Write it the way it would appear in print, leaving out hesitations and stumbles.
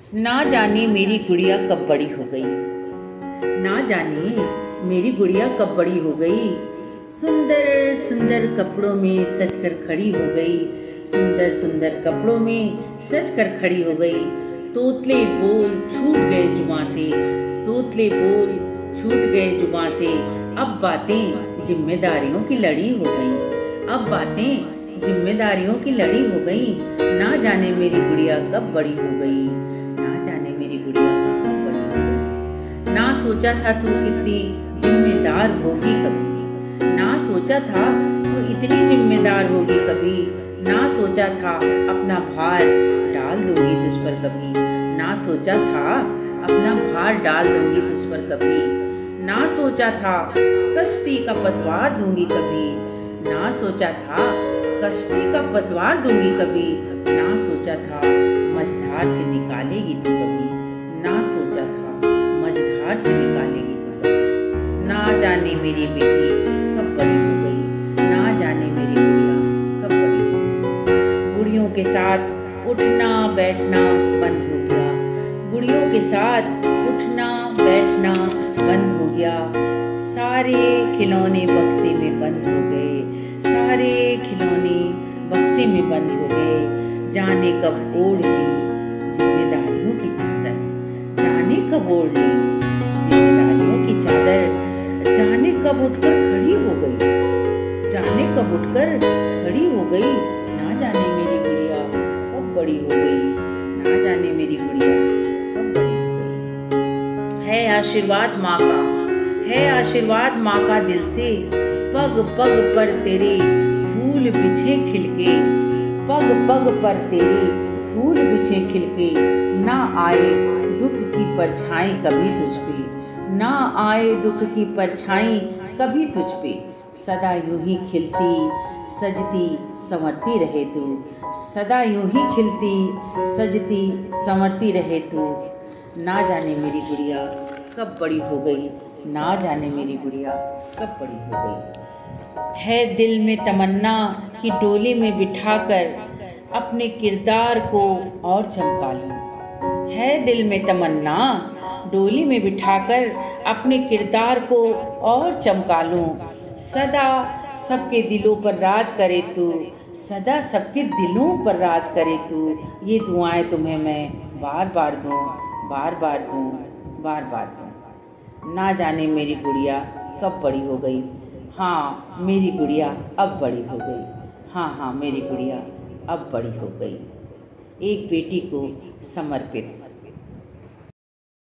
ना जाने मेरी गुड़िया कब बड़ी हो गई। ना जाने मेरी गुड़िया कब बड़ी हो गई। सुंदर सुंदर कपड़ों में सज कर खड़ी हो गई। सुंदर सुंदर कपड़ों में सज कर खड़ी हो गई। तोतले बोल छूट गए जुबां से। तोतले बोल छूट गए जुबां से। अब बातें जिम्मेदारियों की लड़ी हो गई। अब बातें जिम्मेदारियों की लड़ी हो गई। ना जाने मेरी गुड़िया कब बड़ी हो गई। ना जाने मेरी गुड़िया कब बड़ी हो गई। ना सोचा था तू इतनी जिम्मेदार होगी कभी। ना सोचा था तू इतनी जिम्मेदार होगी कभी। ना सोचा था अपना भार डाल दूंगी तुझ पर कभी। ना सोचा था अपना भार डाल दूंगी तुझ पर कभी। ना सोचा था कश्ती का पतवार दूंगी कभी। ना सोचा था कश्ती का पतवार दूंगी कभी। ना सोचा था मझधार से निकालेगी तू कभी। ना सोचा था मझधार से निकालेगी तू कभी। ना जाने मेरी बेटी कब बड़ी हो गई। ना जाने मेरी गुड़िया कब बड़ी हो गई। गुड़ियों के साथ उठना बैठना बंद हो गया। गुड़ियों के साथ उठना बैठना बंद हो गया। सारे खिलौने बक्से में बंद हो गए। सारे खिलौने बक्से में बंद हो गए। जाने कब ओढ़ ली जिम्मेदारियों की चादर। जाने कब ओढ़ ली जिम्मेदारियों की चादर। जाने कब उठकर खड़ी हो गई। जाने कब उठकर खड़ी हो गई। ना जाने मेरी गुड़िया कब बड़ी हो गई। ना जाने मेरी गुड़िया कब बड़ी हो गई। है आशीर्वाद माँ का, है आशीर्वाद माँ का दिल से। पग पग पर तेरे फूल बिछे खिलके। पग पग पर तेरे फूल बिछे खिलके। ना आए दुख की परछाई कभी तुझ पे। ना आए दुख की परछाई कभी तुझ पे। सदा यूं ही खिलती सजती संवरती रहे तू। सदा यूं ही खिलती सजती संवरती रहे तू। ना जाने मेरी गुड़िया कब बड़ी हो गई। ना जाने मेरी गुड़िया कब बड़ी हो गई। है दिल में तमन्ना कि डोली में बिठाकर अपने किरदार को और चमका लूं। है दिल में तमन्ना डोली में बिठाकर अपने किरदार को और चमका लूं। सदा सबके दिलों पर राज करे तू। सदा सबके दिलों पर राज करे तू। ये दुआएं तुम्हें मैं बार बार दूं, बार बार दूं, बार बार दूं। ना जाने मेरी गुड़िया कब बड़ी हो गई। हाँ मेरी गुड़िया अब बड़ी हो गई। हाँ हाँ मेरी गुड़िया अब बड़ी हो गई। एक बेटी को समर्पित।